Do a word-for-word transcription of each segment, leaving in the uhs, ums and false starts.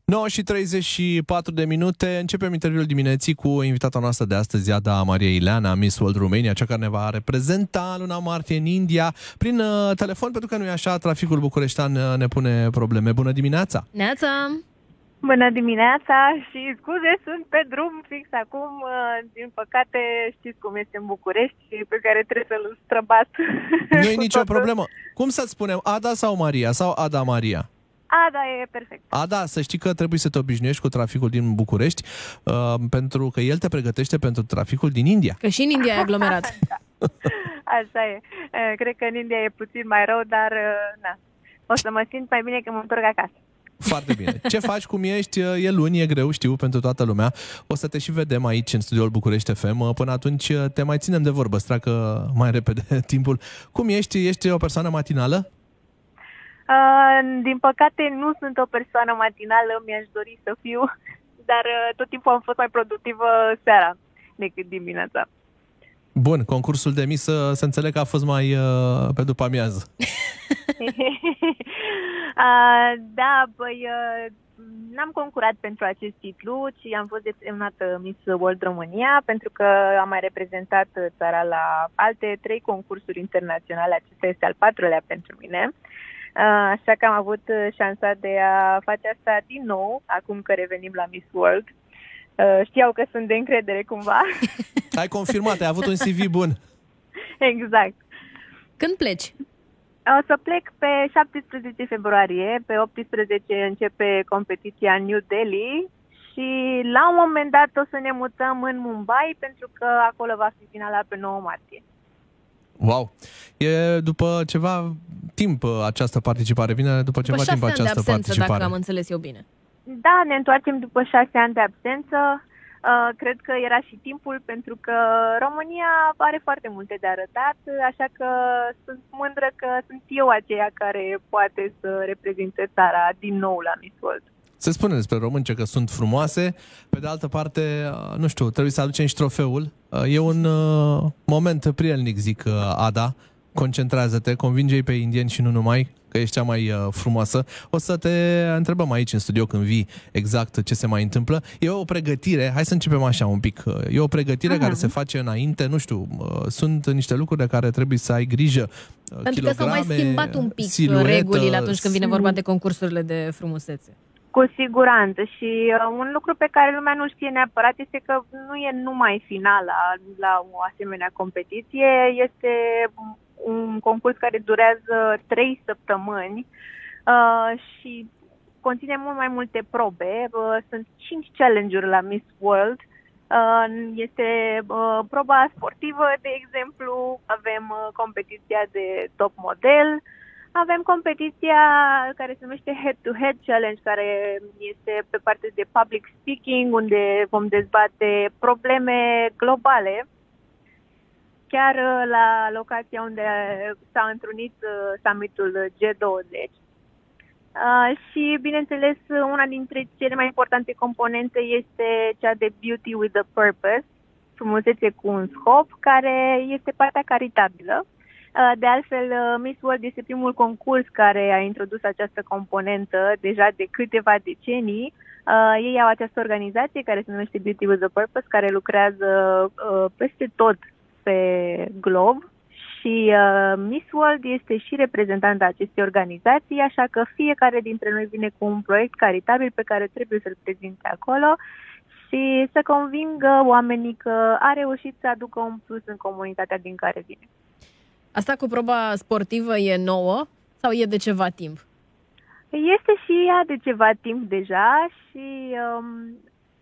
nouă și treizeci și patru de minute. Începem interviul dimineții cu invitata noastră de astăzi, Ada Maria Ileana, Miss World Romania, cea care ne va reprezenta luna martie în India prin uh, telefon, pentru că nu e așa, traficul bucureștean uh, ne pune probleme. Bună dimineața! Neața! Bună dimineața și scuze, sunt pe drum fix acum. Din păcate știți cum este în București, pe care trebuie să-l străbat. Nu e nicio problemă. Cum să-ți spunem, Ada sau Maria? Sau Ada Maria? Ada e perfect. Ada, să știi că trebuie să te obișnuiești cu traficul din București, uh, pentru că el te pregătește pentru traficul din India. Că și în India e aglomerat. Da. Așa e. Cred că în India e puțin mai rău, dar na, o să mă simt mai bine când mă întorc acasă. Foarte bine. Ce faci, cum ești? E luni, e greu, știu, pentru toată lumea. O să te și vedem aici în studioul București F M. Până atunci te mai ținem de vorbă, stracă mai repede timpul. Cum ești? Ești o persoană matinală? Uh, din păcate nu sunt o persoană matinală, mi-aș dori să fiu, dar uh, tot timpul am fost mai productivă seara decât dimineața. Bun, concursul de Miss să, să înțeleg că a fost mai uh, pe după amiază. uh, da, băi, uh, n-am concurat pentru acest titlu, ci am fost desemnată Miss World România, pentru că am mai reprezentat țara la alte trei concursuri internaționale. Acesta este al patrulea pentru mine. Uh, așa că am avut șansa de a face asta din nou, acum că revenim la Miss World. Uh, știau că sunt de încredere cumva. Ai confirmat, ai avut un C V bun. Exact. Când pleci? O să plec pe șaptesprezece februarie, pe optsprezece începe competiția în New Delhi și la un moment dat o să ne mutăm în Mumbai, pentru că acolo va fi finala pe nouă martie. Wow! E după ceva timp această participare, vine după ceva timp această de absență, participare. Dacă am înțeles eu bine. Da, ne întoarcem după șase ani de absență. Uh, cred că era și timpul, pentru că România are foarte multe de arătat, așa că sunt mândră că sunt eu aceea care poate să reprezinte țara din nou la Miss World. Se spune despre românce că sunt frumoase, pe de altă parte, nu știu, trebuie să aducem și trofeul. E un uh, moment prielnic, zic, uh, Ada. Concentrează-te, convinge-i pe indieni și nu numai, că ești cea mai uh, frumoasă. O să te întrebăm aici în studio când vii exact ce se mai întâmplă. E o pregătire, hai să începem așa un pic. E o pregătire uh-huh. care se face înainte, nu știu, uh, sunt niște lucruri de care trebuie să ai grijă. Uh, Pentru că s-au mai schimbat un pic siluetă, regulile atunci când vine vorba de concursurile de frumusețe. Cu siguranță, și uh, un lucru pe care lumea nu știe neapărat este că nu e numai finala la o asemenea competiție, este un concurs care durează trei săptămâni uh, și conține mult mai multe probe. Uh, sunt cinci challenge-uri la Miss World. Uh, este uh, proba sportivă, de exemplu, avem uh, competiția de top model, avem competiția care se numește Head-to-Head Challenge, care este pe partea de public speaking, unde vom dezbate probleme globale, chiar la locația unde s-a întrunit summitul G douăzeci. Uh, și, bineînțeles, una dintre cele mai importante componente este cea de Beauty with a Purpose, frumusețe cu un scop, care este partea caritabilă. Uh, de altfel, uh, Miss World este primul concurs care a introdus această componentă deja de câteva decenii. Uh, ei au această organizație care se numește Beauty with a Purpose, care lucrează uh, peste tot pe glob. Și uh, Miss World este și reprezentanta acestei organizații, așa că fiecare dintre noi vine cu un proiect caritabil pe care trebuie să-l prezinte acolo și să convingă oamenii că a reușit să aducă un plus în comunitatea din care vine. Asta cu proba sportivă e nouă sau e de ceva timp? Este și ea de ceva timp deja și um,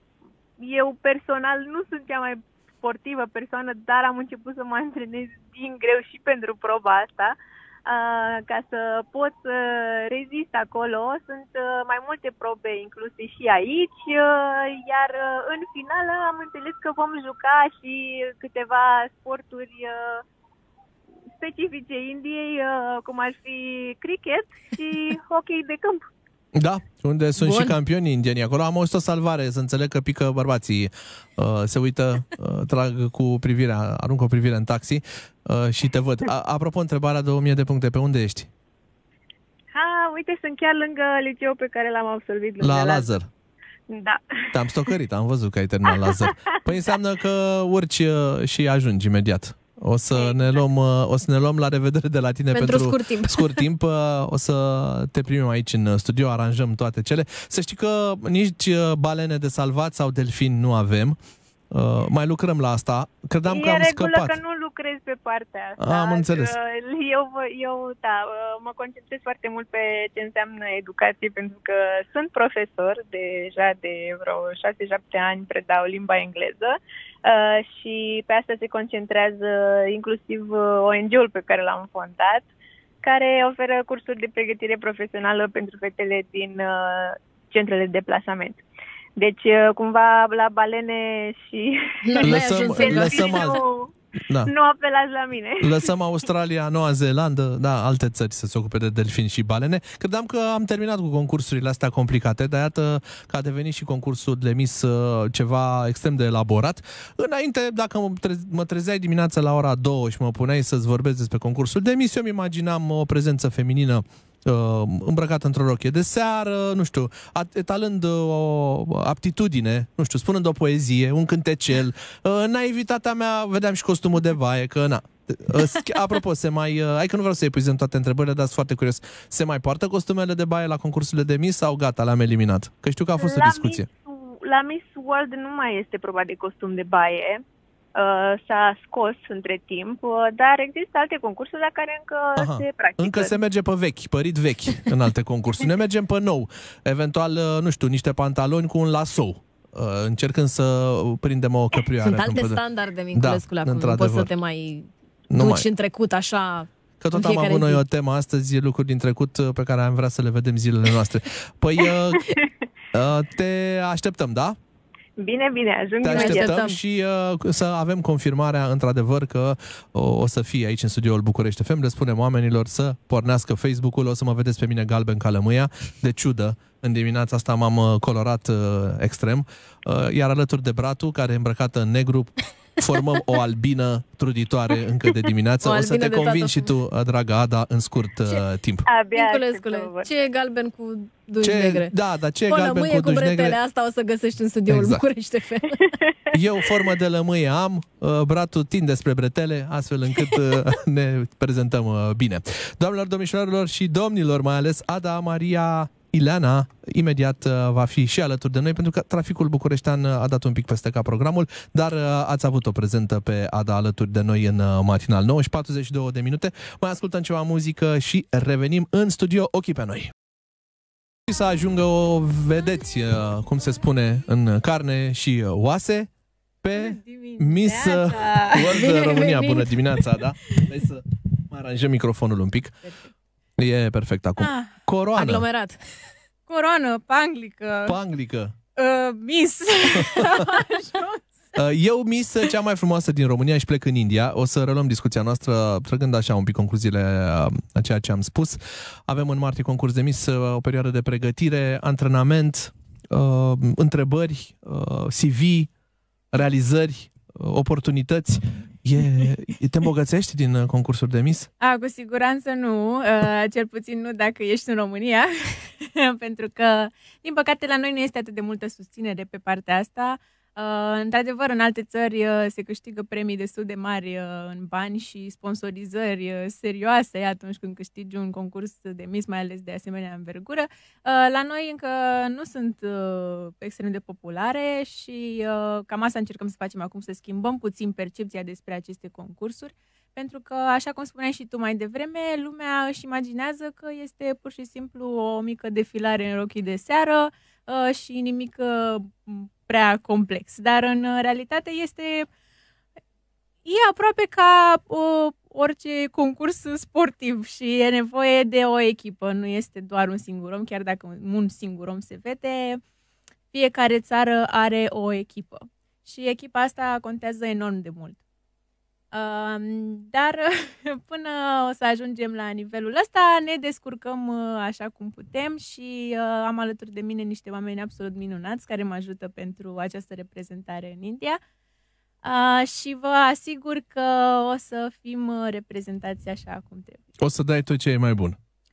eu personal nu sunt cea mai sportivă persoană, dar am început să mă antrenez din greu și pentru proba asta, uh, ca să pot să rezist acolo. Sunt uh, mai multe probe incluse și aici, uh, iar uh, în final am înțeles că vom juca și câteva sporturi uh, specifice Indiei, uh, cum ar fi cricket și hockey de câmp. Da, unde sunt Bun. și campioni indieni acolo. Am auzit o salvare, să înțeleg că pică bărbații. Uh, se uită, uh, trag cu privirea, aruncă o privire în taxi uh, și te văd. A, apropo, întrebarea de o mie de puncte, pe unde ești? Ha, uite, sunt chiar lângă liceul pe care l-am absolvit. La Lazar. Lazar. Da. Te-am stocărit, am văzut că ai terminat la zero. Păi înseamnă că urci și ajungi imediat. O să, ne luăm, o să ne luăm la revedere de la tine pentru, pentru scurt timp. scurt timp. O să te primim aici în studio, aranjăm toate cele. Să știi că nici balene de salvat sau delfini nu avem. Uh, mai lucrăm la asta. Credeam e că am regulă scăpat. că nu lucrez pe partea asta. Am înțeles. Eu, eu, da, mă concentrez foarte mult pe ce înseamnă educație, pentru că sunt profesor deja de vreo șase șapte ani, predau limba engleză uh, și pe asta se concentrează inclusiv O N G-ul pe care l-am fondat, care oferă cursuri de pregătire profesională pentru fetele din uh, centrele de plasament. Deci, cumva, la balene și... Lăsăm, lăsăm alt... nu, da. nu apelați la mine. Lăsăm Australia, Noua Zeelandă, da, alte țări să se ocupe de delfini și balene. Credeam că am terminat cu concursurile astea complicate, dar iată că a devenit și concursul de Miss ceva extrem de elaborat. Înainte, dacă mă, treze, mă trezeai dimineața la ora două și mă puneai să-ți vorbesc despre concursul de Miss, eu îmi imaginam o prezență feminină îmbrăcat într-o rochie de seară, nu știu, etalând o aptitudine, nu știu, spunând o poezie, un cântecel. Naivitatea mea, vedeam și costumul de vaie, că na. Apropo, se mai, hai că nu vreau să epuizăm toate întrebările, dar sunt foarte curios. Se mai poartă costumele de baie la concursurile de Miss sau gata, le-am eliminat? Că știu că a fost la o discuție. Miss, la Miss World nu mai este proba de costum de baie. Uh, s-a scos între timp, uh, dar există alte concursuri la care încă Aha, se practică. Încă se merge pe vechi, părit vechi în alte concursuri. Ne mergem pe nou. Eventual, uh, nu știu, niște pantaloni cu un lasou. Uh, încercând să prindem o căprioară. Sunt alte standarde, Minculescule, da, acum nu poți să te mai nu duci mai. în trecut așa. Că tot am avut zi. noi o temă astăzi, lucruri din trecut pe care am vrea să le vedem zilele noastre. Păi uh, uh, te așteptăm, da? Bine, bine, ajung Te imediat. așteptăm și uh, să avem confirmarea, într-adevăr, că o, o să fii aici în studioul București F M. Le spunem oamenilor să pornească Facebook-ul, o să mă vedeți pe mine galben ca lămâia. De ciudă, în dimineața asta m-am colorat uh, extrem. Uh, iar alături de Bratu, care e îmbrăcată în negru, formăm o albină truditoare încă de dimineață. O, o să te convingi și tu, dragă Ada, în scurt uh, timp. Minculescule, ce e galben cu duși ce, negre? Da, dar ce e galben cu, cu duși negre? Asta o să găsești în studioul exact. București F M. Eu formă de lămâie am, uh, Bratu tinde spre bretele, astfel încât uh, ne prezentăm uh, bine. Doamnelor, domnișoarelor și domnilor, mai ales Ada Maria Ileana, imediat uh, va fi și alături de noi, pentru că traficul bucureștean a dat un pic peste cap programul, dar uh, ați avut o prezentă pe Ada alături de noi în uh, matinal. nouă și patruzeci și două de minute, mai ascultăm ceva muzică și revenim în studio, ochii pe noi. Și să ajungă o vedeți, uh, cum se spune, în carne și oase, pe Miss World România. Bună dimineața, da? Hai să mai aranjăm microfonul un pic. Perfect. E perfect acum. Ah, Coroană. Aglomerat. Coroană, panglică. Panglică. Uh, Miss. Eu Miss, cea mai frumoasă din România și plec în India. O să reluăm discuția noastră, trăgând așa un pic concluziile a ceea ce am spus. Avem în martie concurs de Miss, o perioadă de pregătire, antrenament, uh, întrebări, uh, C V, realizări, uh, oportunități. E, te îmbogățești din concursuri de Miss? A, cu siguranță nu, uh, cel puțin nu dacă ești în România, pentru că, din păcate, la noi nu este atât de multă susținere pe partea asta. Uh, într-adevăr, în alte țări uh, se câștigă premii destul de mari uh, în bani și sponsorizări uh, serioase atunci când câștigi un concurs de Miss, mai ales de asemenea învergură. Uh, la noi încă nu sunt uh, extrem de populare și uh, cam asta încercăm să facem acum, să schimbăm puțin percepția despre aceste concursuri, pentru că, așa cum spuneai și tu mai devreme, lumea își imaginează că este pur și simplu o mică defilare în rochii de seară uh, și nimic uh, prea complex. Dar, în realitate, este e aproape ca uh, orice concurs sportiv și e nevoie de o echipă. Nu este doar un singur om, chiar dacă un singur om se vede. Fiecare țară are o echipă și echipa asta contează enorm de mult. Uh, dar până o să ajungem la nivelul ăsta, ne descurcăm uh, așa cum putem și uh, am alături de mine niște oameni absolut minunați care mă ajută pentru această reprezentare în India uh, și vă asigur că o să fim reprezentați așa cum trebuie. O să dai tot ce e mai bun.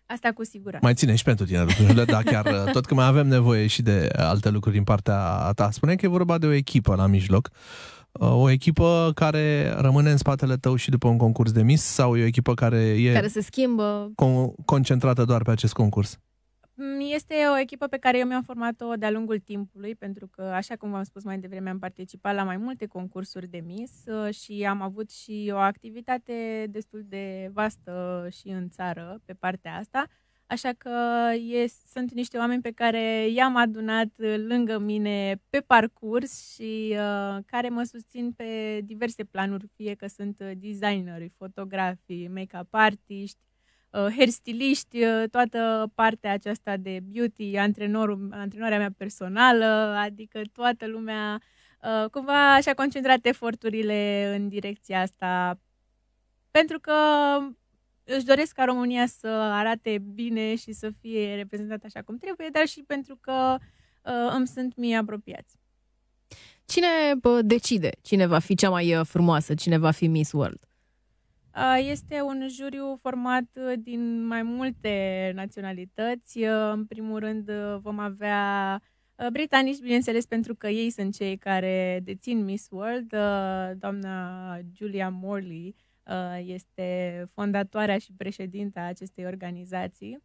Asta cu siguranță. Mai ține și pentru tine lucrurile, dar chiar tot că mai avem nevoie și de alte lucruri din partea ta. Spune că e vorba de o echipă la mijloc. O echipă care rămâne în spatele tău și după un concurs de Miss sau e o echipă care e care se schimbă con- concentrată doar pe acest concurs? Este o echipă pe care eu mi-am format-o de-a lungul timpului, pentru că, așa cum v-am spus mai devreme, am participat la mai multe concursuri de Miss și am avut și o activitate destul de vastă și în țară pe partea asta. Așa că e, sunt niște oameni pe care i-am adunat lângă mine pe parcurs și uh, care mă susțin pe diverse planuri, fie că sunt designeri, fotografii, make-up artiști, uh, hairstyliști, uh, toată partea aceasta de beauty, antrenorul, antrenoarea mea personală, adică toată lumea uh, cumva și-a concentrat eforturile în direcția asta, pentru că își doresc ca România să arate bine și să fie reprezentată așa cum trebuie, dar și pentru că uh, îmi sunt mie apropiați. Cine bă, decide cine va fi cea mai frumoasă, cine va fi Miss World? Uh, este un juriu format din mai multe naționalități. Uh, în primul rând uh, vom avea uh, britanici, bineînțeles, pentru că ei sunt cei care dețin Miss World. Uh, doamna Julia Morley este fondatoarea și președinta acestei organizații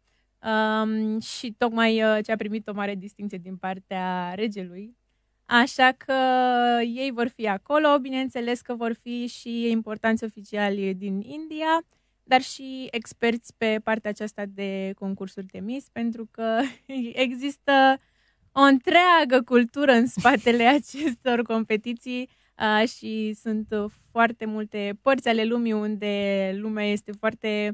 um, și tocmai ce a primit o mare distinție din partea regelui. Așa că ei vor fi acolo, bineînțeles că vor fi și importanți oficiali din India, dar și experți pe partea aceasta de concursuri de Miss, pentru că există o întreagă cultură în spatele acestor competiții. Uh, și sunt foarte multe părți ale lumii unde lumea este foarte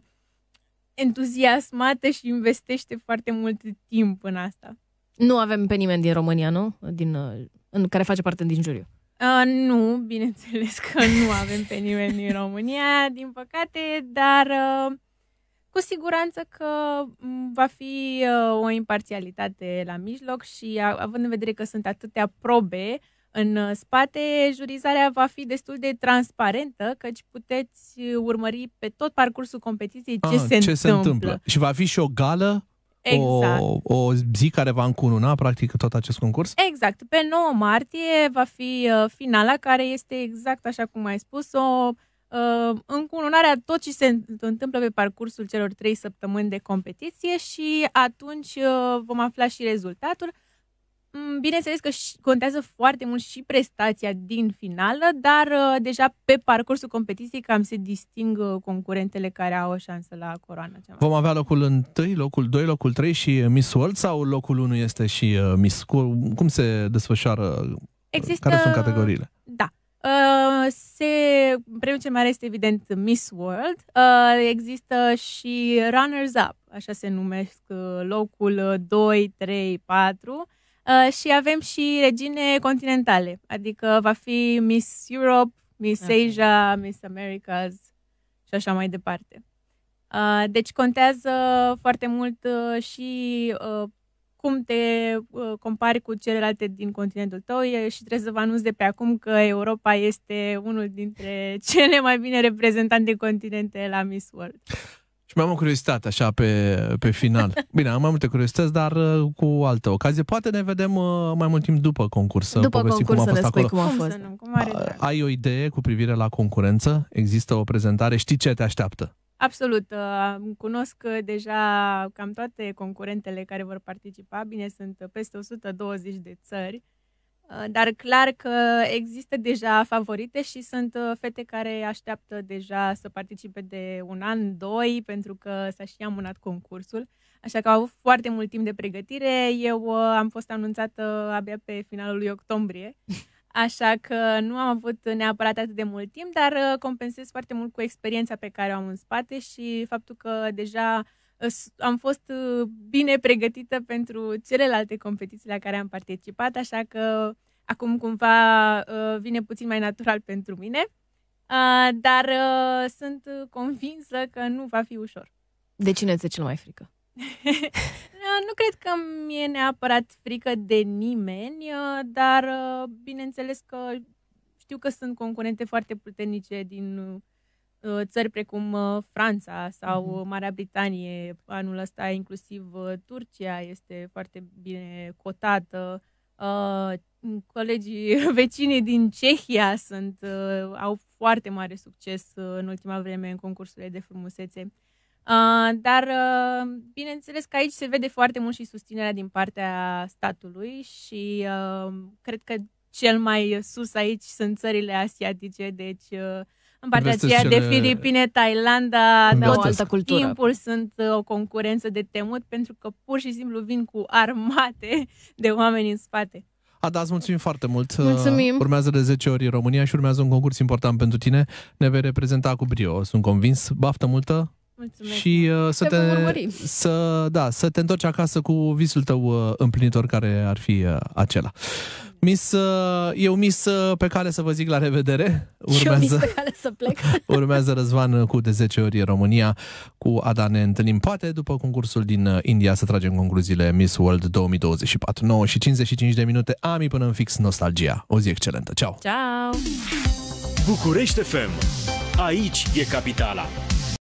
entuziasmată și investește foarte mult timp în asta. Nu avem pe nimeni din România, nu? Din, în care face parte din juriu. Uh, nu, bineînțeles că nu avem pe nimeni din România, din păcate, dar uh, cu siguranță că va fi uh, o imparțialitate la mijloc și având în vedere că sunt atâtea probe în spate, jurizarea va fi destul de transparentă, căci puteți urmări pe tot parcursul competiției ce, ah, se, ce întâmplă. se întâmplă. Și va fi și o gală, exact. o, o zi care va încununa, practic, tot acest concurs? Exact. Pe nouă martie va fi uh, finala, care este exact așa cum ai spus, o uh, încununare a tot ce se întâmplă pe parcursul celor trei săptămâni de competiție și atunci uh, vom afla și rezultatul. Bineînțeles că contează foarte mult și prestația din finală, dar uh, deja pe parcursul competiției cam se disting uh, concurentele care au o șansă la coroana cea mai. Vom avea locul întâi, locul doi, locul trei și Miss World sau locul unu este și uh, Miss? Cum se desfășoară? Există... Care sunt categoriile? Da. Uh, se... Premiul cel mare este evident Miss World. Uh, există și Runners-up, așa se numesc, uh, locul doi, trei, patru. Uh, și avem și regine continentale, adică va fi Miss Europe, Miss okay. Asia, Miss Americas și așa mai departe. Uh, deci contează foarte mult uh, și uh, cum te uh, compari cu celelalte din continentul tău e, și trebuie să vă anunț de pe acum că Europa este unul dintre cele mai bine reprezentate continente la Miss World. Și mai am o curiozitate așa pe, pe final. Bine, am mai multe curiozități, dar uh, cu altă ocazie. Poate ne vedem uh, mai mult timp după concurs. După concurs cum a fost să ne spui acolo. cum a fost. Cum să nu, cum are a, ai o idee cu privire la concurență? Există o prezentare? Știi ce te așteaptă? Absolut. Uh, cunosc deja cam toate concurentele care vor participa. Bine, sunt peste o sută douăzeci de țări. Dar clar că există deja favorite și sunt fete care așteaptă deja să participe de un an, doi, pentru că s-a și amânat concursul. Așa că au avut foarte mult timp de pregătire. Eu am fost anunțată abia pe finalul lui octombrie, așa că nu am avut neapărat atât de mult timp, dar compensez foarte mult cu experiența pe care o am în spate și faptul că deja am fost bine pregătită pentru celelalte competiții la care am participat, așa că acum cumva vine puțin mai natural pentru mine, dar sunt convinsă că nu va fi ușor. De cine ți-e cel mai frică? Nu cred că mi-e neapărat frică de nimeni, dar bineînțeles că știu că sunt concurente foarte puternice din țări precum Franța sau Marea Britanie, anul ăsta inclusiv Turcia este foarte bine cotată. Colegii vecinii din Cehia sunt, au foarte mare succes în ultima vreme în concursurile de frumusețe. Dar bineînțeles că aici se vede foarte mult și susținerea din partea statului și cred că cel mai sus aici sunt țările asiatice, deci în partea aceea cele... de Filipine, Thailanda, de o altă cultură. Timpul sunt o concurență de temut pentru că pur și simplu vin cu armate de oameni în spate. Ada, îți mulțumim foarte mult. Mulțumim. Urmează de zece ori România și urmează un concurs important pentru tine. Ne vei reprezenta cu brio, sunt convins. Baftă multă! Mulțumesc. Și uh, să, te, te să, da, să te întorci acasă cu visul tău uh, împlinitor, care ar fi uh, acela. Miss, uh, eu Miss uh, pe cale să vă zic la revedere. Urmează, eu Miss pe cale să plec. Urmează Răzvan cu de zece ori România. Cu Ada ne întâlnim poate după concursul din India să tragem concluziile Miss World două mii douăzeci și patru. nouă și cincizeci și cinci de minute, Ami până în fix Nostalgia. O zi excelentă. Ceau! Ciao! București F M. Aici e capitala.